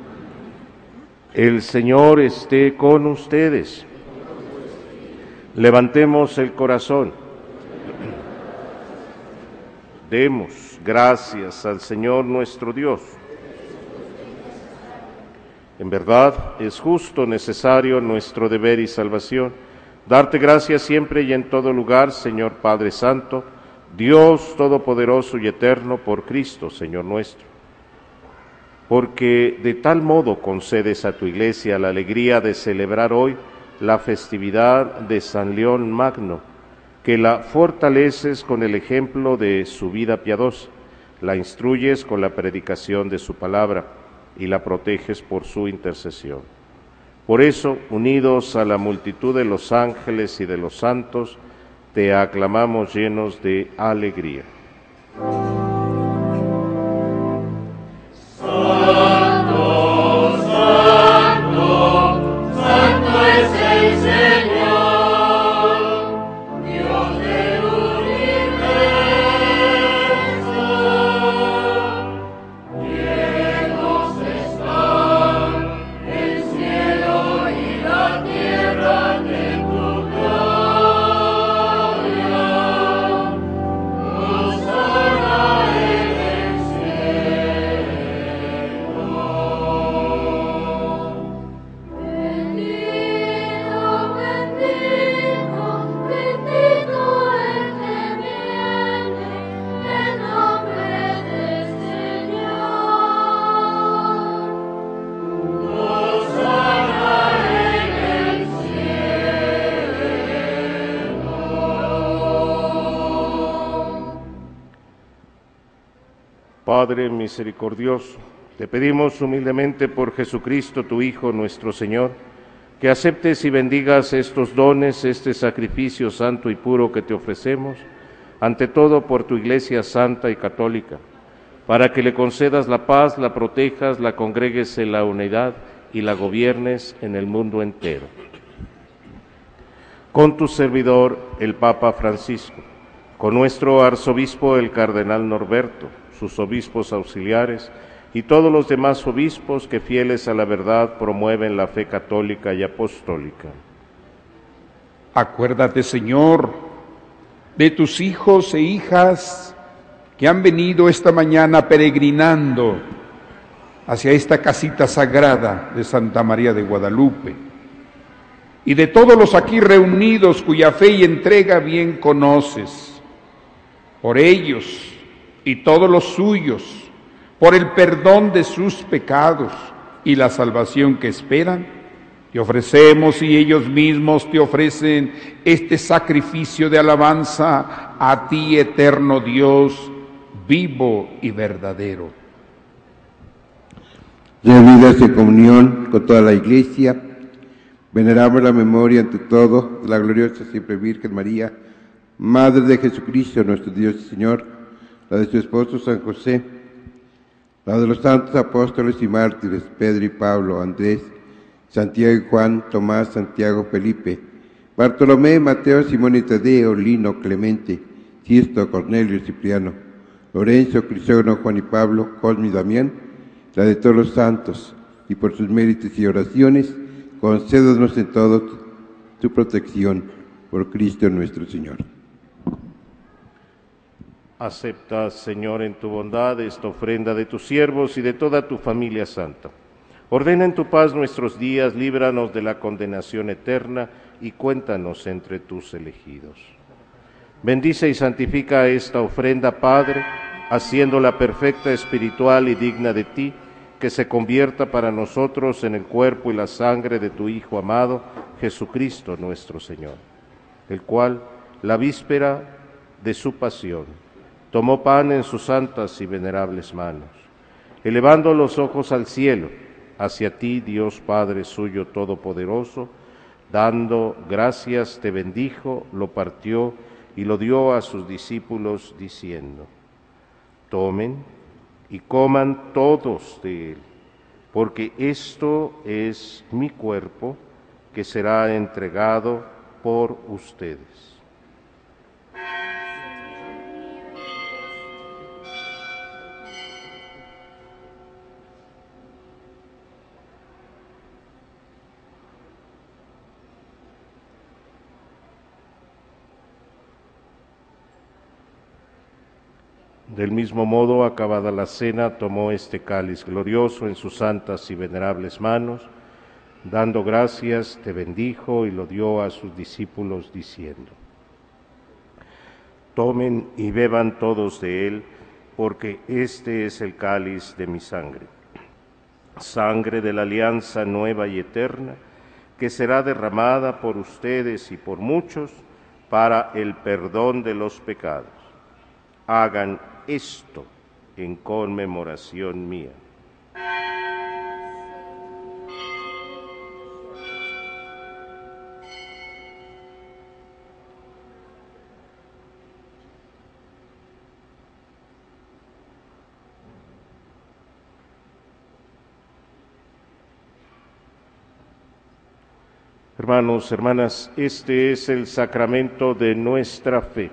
El Señor esté con ustedes. Levantemos el corazón. Demos gracias al Señor nuestro Dios. En verdad, es justo, necesario, nuestro deber y salvación, darte gracias siempre y en todo lugar, Señor Padre Santo, Dios Todopoderoso y Eterno, por Cristo, Señor nuestro. Porque de tal modo concedes a tu Iglesia la alegría de celebrar hoy la festividad de San León Magno, que la fortaleces con el ejemplo de su vida piadosa, la instruyes con la predicación de su palabra y la proteges por su intercesión. Por eso, unidos a la multitud de los ángeles y de los santos, te aclamamos llenos de alegría. Padre misericordioso, te pedimos humildemente por Jesucristo, tu Hijo, nuestro Señor, que aceptes y bendigas estos dones, este sacrificio santo y puro que te ofrecemos, ante todo por tu Iglesia santa y católica, para que le concedas la paz, la protejas, la congregues en la unidad y la gobiernes en el mundo entero. Con tu servidor, el Papa Francisco, con nuestro arzobispo, el cardenal Norberto, sus obispos auxiliares y todos los demás obispos que fieles a la verdad promueven la fe católica y apostólica. Acuérdate, Señor, de tus hijos e hijas que han venido esta mañana peregrinando hacia esta casita sagrada de Santa María de Guadalupe, y de todos los aquí reunidos cuya fe y entrega bien conoces. Por ellos y todos los suyos, por el perdón de sus pecados y la salvación que esperan, te ofrecemos y ellos mismos te ofrecen este sacrificio de alabanza a ti, eterno Dios, vivo y verdadero. Reunidas en comunión con toda la Iglesia, veneramos la memoria ante todo de la gloriosa siempre Virgen María, Madre de Jesucristo, nuestro Dios y Señor, la de su esposo San José, la de los santos apóstoles y mártires, Pedro y Pablo, Andrés, Santiago y Juan, Tomás, Santiago, Felipe, Bartolomé, Mateo, Simón y Tadeo, Lino, Clemente, Sisto, Cornelio, Cipriano, Lorenzo, Crisógono, Juan y Pablo, Cosme y Damián, la de todos los santos, y por sus méritos y oraciones, concédanos en todo tu protección, por Cristo nuestro Señor. Acepta, Señor, en tu bondad esta ofrenda de tus siervos y de toda tu familia santa. Ordena en tu paz nuestros días, líbranos de la condenación eterna y cuéntanos entre tus elegidos. Bendice y santifica esta ofrenda, Padre, haciéndola perfecta, espiritual y digna de ti, que se convierta para nosotros en el cuerpo y la sangre de tu Hijo amado, Jesucristo nuestro Señor, el cual, la víspera de su pasión, tomó pan en sus santas y venerables manos. Elevando los ojos al cielo, hacia ti, Dios Padre suyo todopoderoso, dando gracias te bendijo, lo partió y lo dio a sus discípulos, diciendo: tomen y coman todos de él, porque esto es mi cuerpo que será entregado por ustedes. Del mismo modo, acabada la cena, tomó este cáliz glorioso en sus santas y venerables manos, dando gracias, te bendijo y lo dio a sus discípulos, diciendo: tomen y beban todos de él, porque este es el cáliz de mi sangre, sangre de la alianza nueva y eterna, que será derramada por ustedes y por muchos para el perdón de los pecados. Hagan esto en conmemoración mía. Hermanos, hermanas, este es el sacramento de nuestra fe.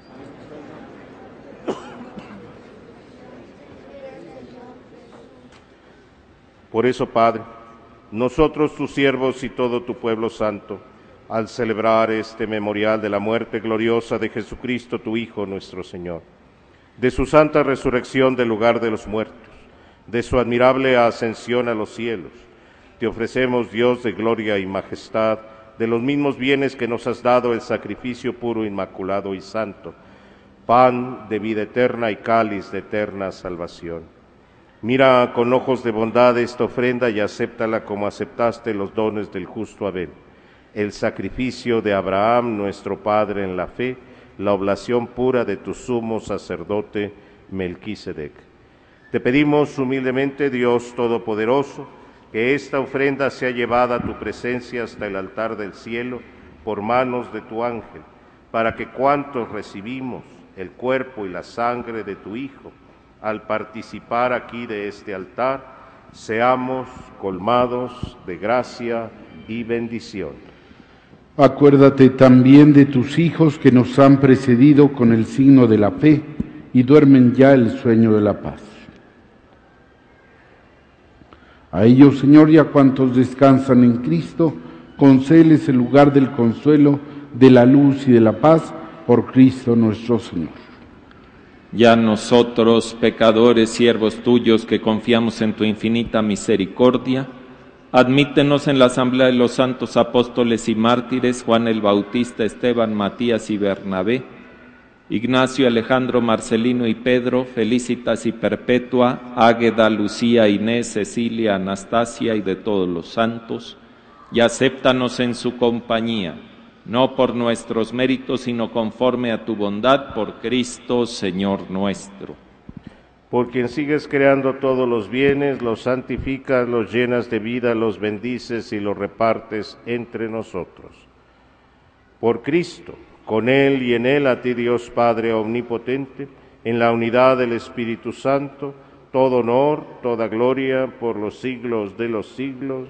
Por eso, Padre, nosotros tus siervos y todo tu pueblo santo, al celebrar este memorial de la muerte gloriosa de Jesucristo, tu Hijo nuestro Señor, de su santa resurrección del lugar de los muertos, de su admirable ascensión a los cielos, te ofrecemos, Dios de gloria y majestad, de los mismos bienes que nos has dado, el sacrificio puro, inmaculado y santo, pan de vida eterna y cáliz de eterna salvación. Mira con ojos de bondad esta ofrenda y acéptala como aceptaste los dones del justo Abel, el sacrificio de Abraham, nuestro Padre en la fe, la oblación pura de tu sumo sacerdote Melquisedec. Te pedimos humildemente, Dios Todopoderoso, que esta ofrenda sea llevada a tu presencia hasta el altar del cielo por manos de tu ángel, para que cuantos recibimos el cuerpo y la sangre de tu Hijo, al participar aquí de este altar, seamos colmados de gracia y bendición. Acuérdate también de tus hijos que nos han precedido con el signo de la fe y duermen ya el sueño de la paz. A ellos, Señor, y a cuantos descansan en Cristo, concédeles el lugar del consuelo, de la luz y de la paz, por Cristo nuestro Señor. Ya nosotros, pecadores, siervos tuyos, que confiamos en tu infinita misericordia, admítenos en la asamblea de los santos apóstoles y mártires, Juan el Bautista, Esteban, Matías y Bernabé, Ignacio, Alejandro, Marcelino y Pedro, Felicitas y Perpetua, Águeda, Lucía, Inés, Cecilia, Anastasia y de todos los santos, y acéptanos en su compañía, no por nuestros méritos, sino conforme a tu bondad, por Cristo, Señor nuestro. Por quien sigues creando todos los bienes, los santificas, los llenas de vida, los bendices y los repartes entre nosotros. Por Cristo, con Él y en Él, a ti Dios Padre omnipotente, en la unidad del Espíritu Santo, todo honor, toda gloria, por los siglos de los siglos.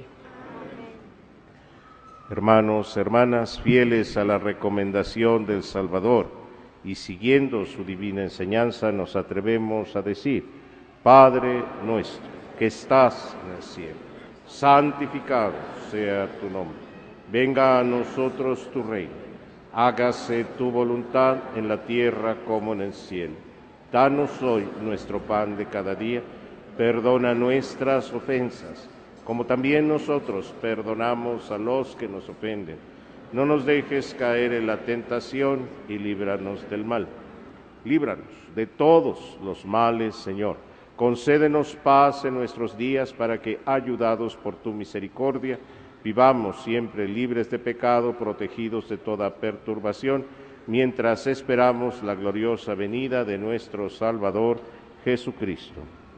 Hermanos, hermanas, fieles a la recomendación del Salvador y siguiendo su divina enseñanza, nos atrevemos a decir: Padre nuestro, que estás en el cielo, santificado sea tu nombre. Venga a nosotros tu reino. Hágase tu voluntad en la tierra como en el cielo. Danos hoy nuestro pan de cada día. Perdona nuestras ofensas, como también nosotros perdonamos a los que nos ofenden. No nos dejes caer en la tentación y líbranos del mal. Líbranos de todos los males, Señor. Concédenos paz en nuestros días para que, ayudados por tu misericordia, vivamos siempre libres de pecado, protegidos de toda perturbación, mientras esperamos la gloriosa venida de nuestro Salvador Jesucristo.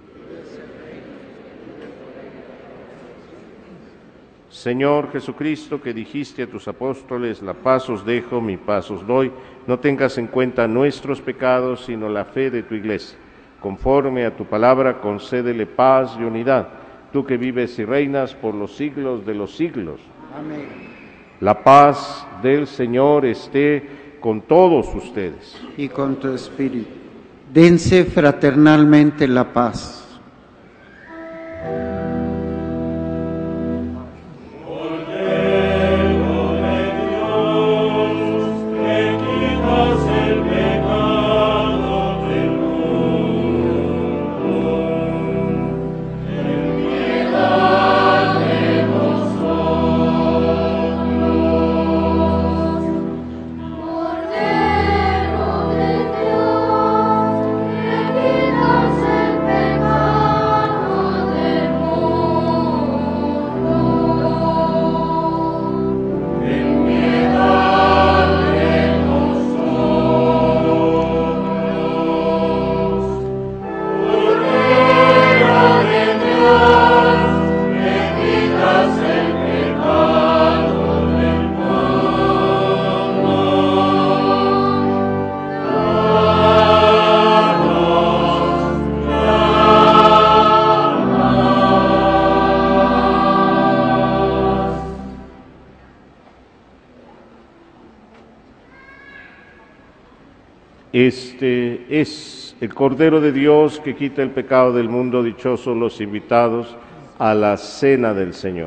Señor Jesucristo, que dijiste a tus apóstoles, la paz os dejo, mi paz os doy, no tengas en cuenta nuestros pecados, sino la fe de tu Iglesia. Conforme a tu palabra, concédele paz y unidad, tú que vives y reinas por los siglos de los siglos. Amén. La paz del Señor esté con todos ustedes. Y con tu espíritu. Dense fraternalmente la paz. Este es el Cordero de Dios que quita el pecado del mundo. Dichosos los invitados a la cena del Señor.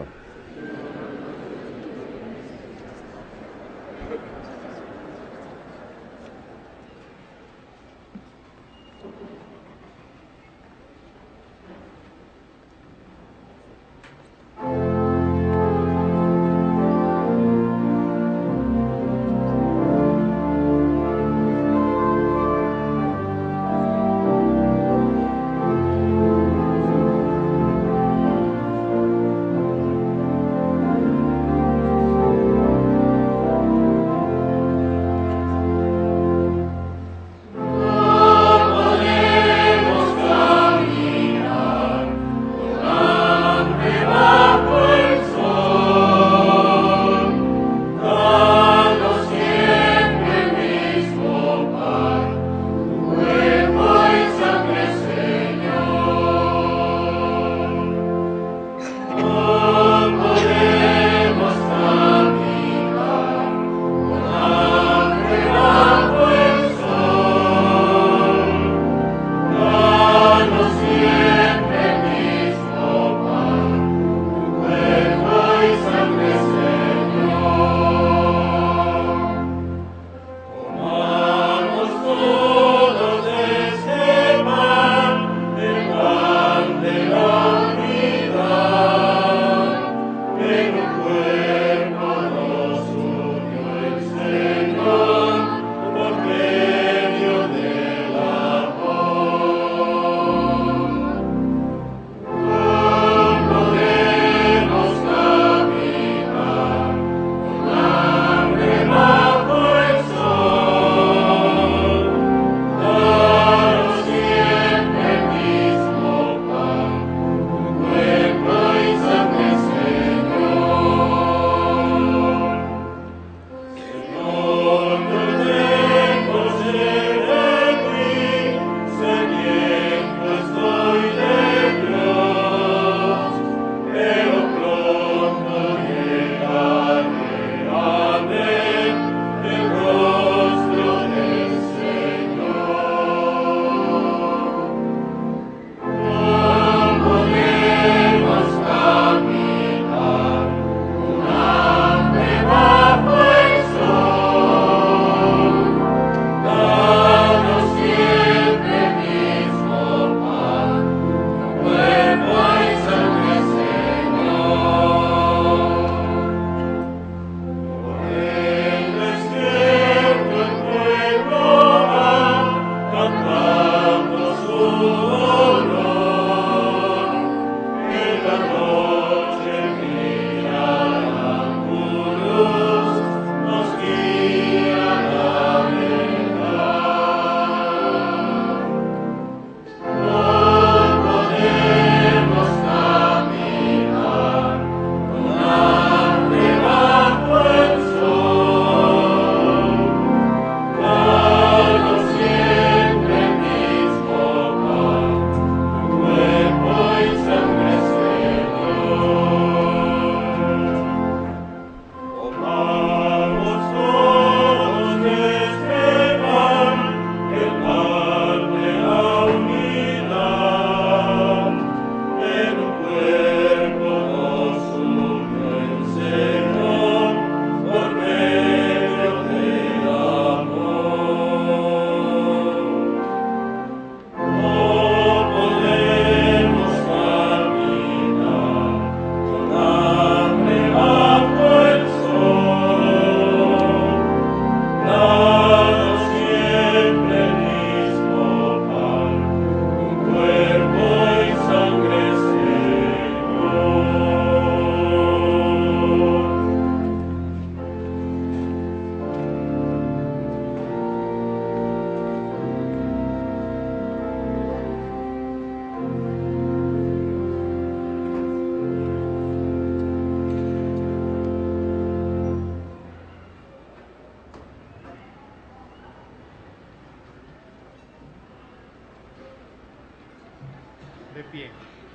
De pie.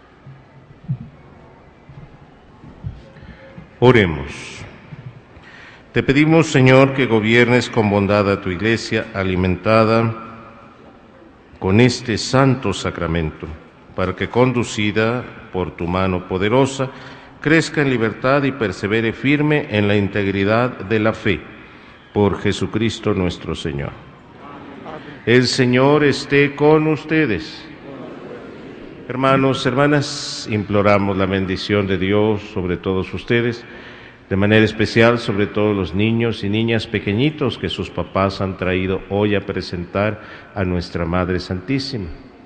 Oremos. Te pedimos, Señor, que gobiernes con bondad a tu Iglesia, alimentada con este santo sacramento, para que, conducida por tu mano poderosa, crezca en libertad y persevere firme en la integridad de la fe. Por Jesucristo nuestro Señor. El Señor esté con ustedes. Hermanos, hermanas, imploramos la bendición de Dios sobre todos ustedes, de manera especial sobre todos los niños y niñas pequeñitos que sus papás han traído hoy a presentar a nuestra Madre Santísima.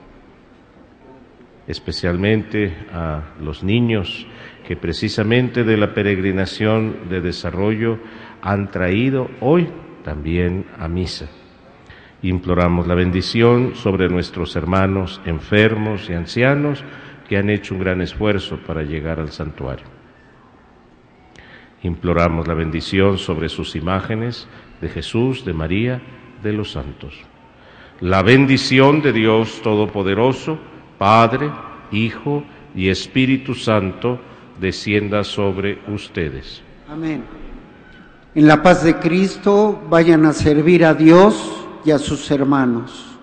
Especialmente a los niños que precisamente de la peregrinación de desarrollo han traído hoy también a misa. Imploramos la bendición sobre nuestros hermanos enfermos y ancianos que han hecho un gran esfuerzo para llegar al santuario. Imploramos la bendición sobre sus imágenes de Jesús, de María, de los santos. La bendición de Dios Todopoderoso, Padre, Hijo y Espíritu Santo, descienda sobre ustedes. Amén. En la paz de Cristo vayan a servir a Dios y a sus hermanos.